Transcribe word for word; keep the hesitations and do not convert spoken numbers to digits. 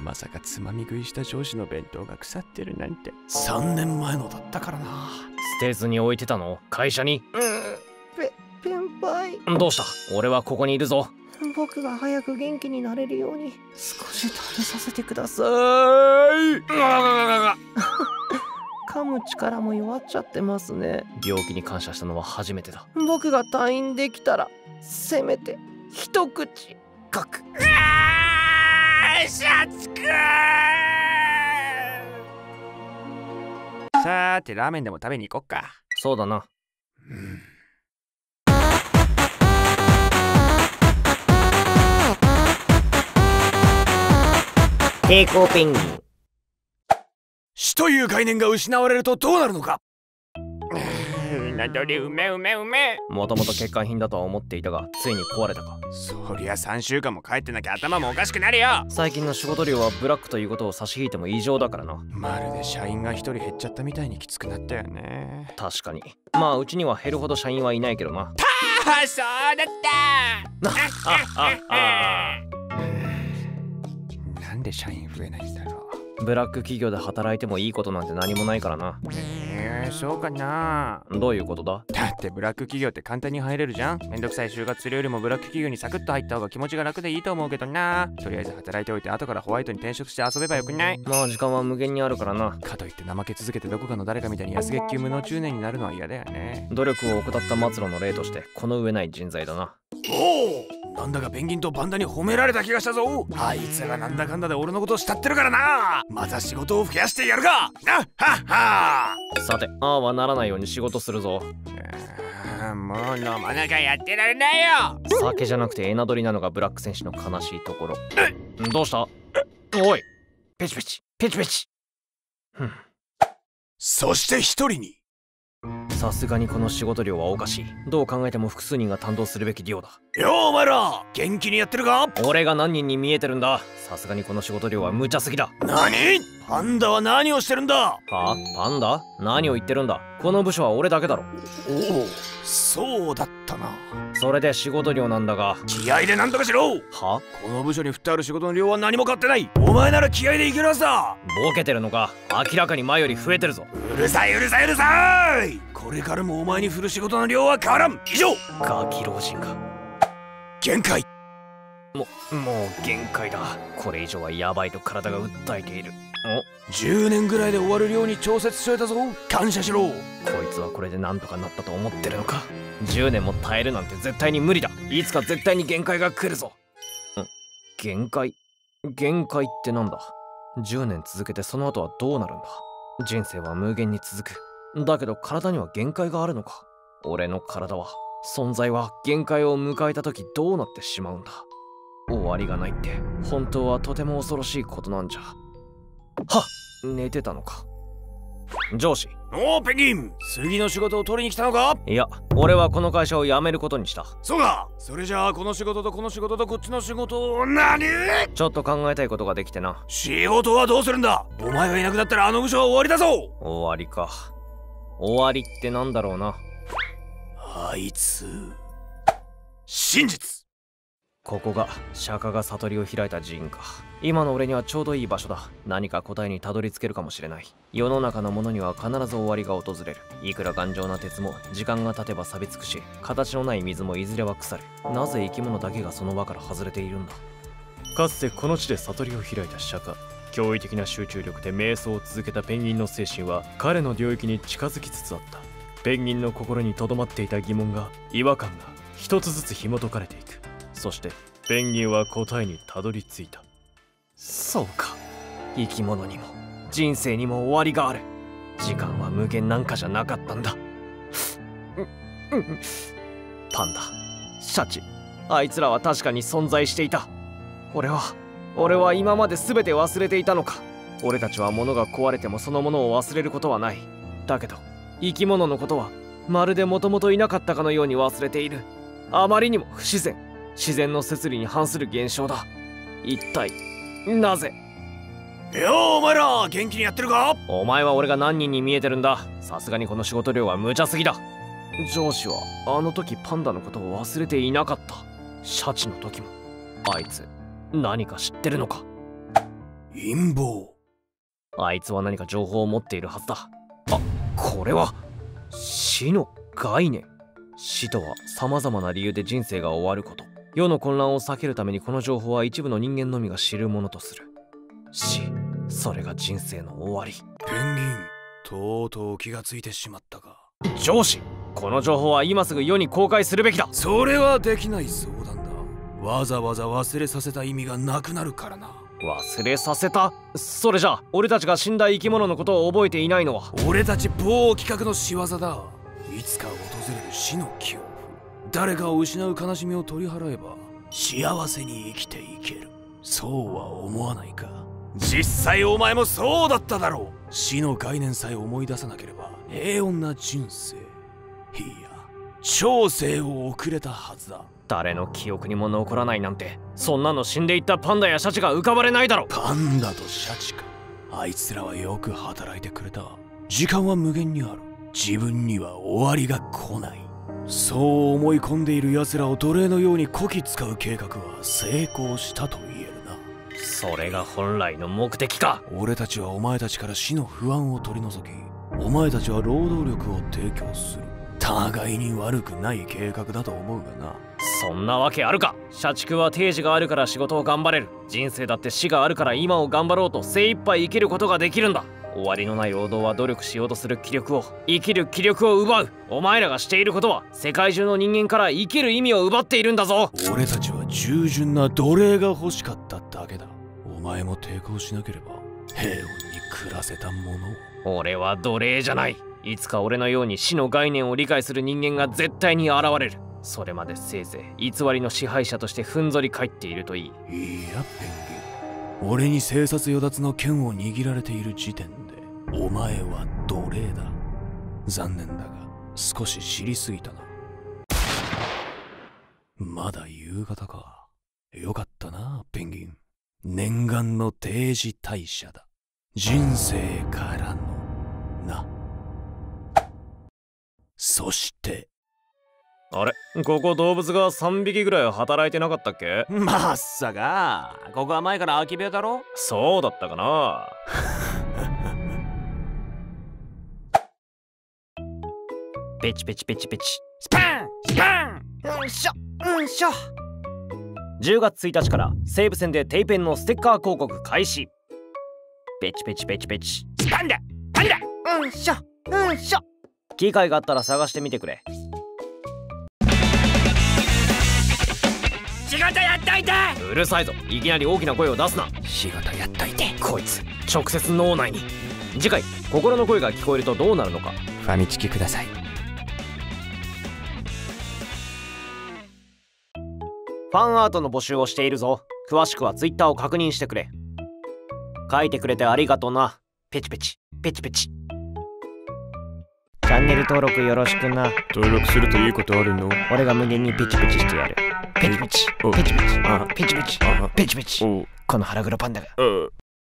まさかつまみ食いした上司の弁当が腐ってるなんて。 さんねんまえのだったからな。 捨てずに置いてたの？会社に？ うんペペンパイ。 どうした？俺はここにいるぞ。 僕が早く元気になれるように少し食べさせてください。噛む力も弱っちゃってますね。 病気に感謝したのは初めてだ。 僕が退院できたらせめて一口かく。 シャツくん。さーてラーメンでも食べに行こっか。 そうだな。 うん、 抵抗ペンギン。 死という概念が失われるとどうなるのか。 などりうめうめうめ。 もともと欠陥品だとは思っていたが、ついに壊れたか。 そりゃさんしゅうかんも帰ってなきゃ頭もおかしくなるよ。 最近の仕事量はブラックということを差し引いても異常だからな。 まるで社員が一人減っちゃったみたいにきつくなったよね。 確かに。まあうちには減るほど社員はいないけどな。 ああ、そうだったなんで社員増えないんだろう。ブラック企業で働いてもいいことなんて何もないからな。 えー、そうかな。 どういうことだ？ だってブラック企業って簡単に入れるじゃん。めんどくさい就活するよりもブラック企業にサクッと入った方が気持ちが楽でいいと思うけどな。とりあえず働いておいて後からホワイトに転職して遊べばよくない？ まあ時間は無限にあるからな。 かといって怠け続けてどこかの誰かみたいに安月給無能中年になるのは嫌だよね。 努力を怠った末路の例としてこの上ない人材だな。 おお、なんだかペンギンとバンダに褒められた気がしたぞ。あいつらなんだかんだで俺のことを慕ってるからな。また仕事を増やしてやるか。なっはっは。 さて、ああはならないように仕事するぞ。 もう飲まなきゃやってられないよ。 酒じゃなくてエナドリなのがブラック選手の悲しいところ。どうした？おい、ペチペチペチペチ。ふん。 そして一人に。 さすがにこの仕事量はおかしい。どう考えても複数人が担当するべき量だ。 よーお前ら、元気にやってるか？ 俺が何人に見えてるんだ。さすがにこの仕事量は無茶すぎだ。 何？パンダは何をしてるんだ？ はあ？パンダ？何を言ってるんだ。この部署は俺だけだろ。 おお、そうだったな。 それで仕事量なんだが、 気合で何とかしろ。 は？ この部署に振ってある仕事の量は何も変わってない。お前なら気合でいけるはずだ。 ボケてるのか？明らかに前より増えてるぞ。 うるさいうるさいうるさい。これからもお前に振る仕事の量は変わらん。以上。 ガキ老人が。 限界。 ももう限界だ。これ以上はヤバいと体が訴えている。 おじゅうねんぐらいで終わる量に調節しといたぞ。感謝しろ。 こいつはこれでなんとかなったと思ってるのか。じゅうねんも耐えるなんて絶対に無理だ。いつか絶対に限界が来るぞ。ん？限界？限界ってなんだ？じゅうねん続けてその後はどうなるんだ？人生は無限に続く。だけど体には限界があるのか。俺の体は、存在は限界を迎えた時どうなってしまうんだ。終わりがないって本当はとても恐ろしいことなんじゃ。はっ、寝てたのか。上司。 おお、ペンギン、次の仕事を取りに来たのか？ いや、俺はこの会社を辞めることにした。 そうか。それじゃあこの仕事とこの仕事とこっちの仕事を何？ ちょっと考えたいことができてな。 仕事はどうするんだ？お前がいなくなったらあの部署は終わりだぞ。 終わりか。終わりってなんだろうな。 あいつ真実。 ここが釈迦が悟りを開いた寺院か。今の俺にはちょうどいい場所だ。何か答えにたどり着けるかもしれない。世の中のものには必ず終わりが訪れる。いくら頑丈な鉄も時間が経てば錆びつくし、形のない水もいずれは腐る。なぜ生き物だけがその輪から外れているんだ。かつてこの地で悟りを開いた釈迦。驚異的な集中力で瞑想を続けたペンギンの精神は彼の領域に近づきつつあった。ペンギンの心に留まっていた疑問が、違和感が一つずつ紐解かれていく。そしてペンギンは答えにたどり着いた。そうか、生き物にも人生にも終わりがある。時間は無限なんかじゃなかったんだ。パンダ、シャチ、あいつらは確かに存在していた。俺は俺は今まで全て忘れていたのか。俺たちは物が壊れてもそのものを忘れることはない。だけど生き物のことはまるでもともといなかったかのように忘れている。あまりにも不自然、自然の摂理に反する現象だ。一体なぜ？ よー、お前ら元気にやってるか？ お前は俺が何人に見えてるんだ。さすがにこの仕事量は無茶すぎだ。上司はあの時パンダのことを忘れていなかった。シャチの時も。あいつ何か知ってるのか？ 陰謀。 あいつは何か情報を持っているはずだ。あ、これは死の概念。死とは様々な理由で人生が終わること。世の混乱を避けるためにこの情報は一部の人間のみが知るものとする。死、それが人生の終わり。 ペンギン、とうとう気がついてしまったか。 上司、この情報は今すぐ世に公開するべきだ。 それはできない相談だ。わざわざ忘れさせた意味がなくなるからな。 忘れさせた？それじゃあ俺たちが死んだ生き物のことを覚えていないのは俺たち某企画の仕業だ。いつか訪れる死の恐怖、誰かを失う悲しみを取り払えば幸せに生きていける。そうは思わないか。実際お前もそうだっただろう。死の概念さえ思い出さなければ平穏な人生、いや長生を送れたはずだ。 誰の記憶にも残らないなんて、そんなの死んでいったパンダやシャチが浮かばれないだろ。 パンダとシャチか。あいつらはよく働いてくれた。時間は無限にある。自分には終わりが来ない。そう思い込んでいる奴らを奴隷のようにこき使う計画は成功したと言えるな。 それが本来の目的か。 俺たちはお前たちから死の不安を取り除き、お前たちは労働力を提供する。互いに悪くない計画だと思うがな。 そんなわけあるか。社畜は定時があるから仕事を頑張れる。人生だって死があるから今を頑張ろうと精一杯生きることができるんだ。終わりのない労働は努力しようとする気力を、生きる気力を奪う。お前らがしていることは世界中の人間から生きる意味を奪っているんだぞ。 俺たちは従順な奴隷が欲しかっただけだ。お前も抵抗しなければ平穏に暮らせたもの。 俺は奴隷じゃない。いつか俺のように死の概念を理解する人間が絶対に現れる。それまでせいぜい偽りの支配者としてふんぞり返っているといい。 いやペンギン、俺に生殺与奪の剣を握られている時点でお前は奴隷だ。残念だが少し知りすぎたな。まだ夕方か。よかったなペンギン。念願の定時退社だ。人生からのな。そしてあれ、ここ動物がさんびきぐらい働いてなかったっけ？ まっさか、ここは前から空き部屋だろ。 そうだったかな。ペチペチペチペチ、 スパンスパン。 うんしょうんしょ。 じゅうがつついたちから西武線でテイペンのステッカー広告開始。ペチペチペチペチ、 スパンだパンだ。 うんしょうんしょ。 機会があったら探してみてくれ。 仕事やっといて。 うるさいぞ、いきなり大きな声を出すな。 仕事やっといて。 こいつ直接脳内に。次回心の声が聞こえるとどうなるのか。 ファミチキください。 ファンアートの募集をしているぞ。詳しくはツイッターを確認してくれ。書いてくれてありがとうな。ペチペチペチペチ。チャンネル登録よろしくな。 登録するといいことあるの？ 俺が無限にペチペチしてやる。ペチペチペチペチペチペチペチ。この腹黒パンダが。